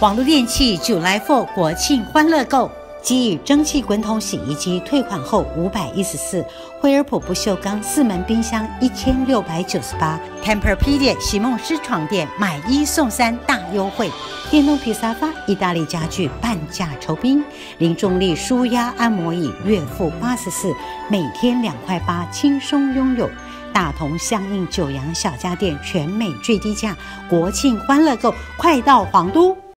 网络电器July 4国庆欢乐购，给予蒸汽滚筒洗衣机退款后514，惠而浦不锈钢4门冰箱1698，Tempur-Pedic 席梦思床垫买1送3大优惠，电动皮沙发、意大利家具半价酬宾，零重力舒压按摩椅月付84，每天2块8轻松拥有。大同相应九阳小家电全美最低价，国庆欢乐购快到皇都。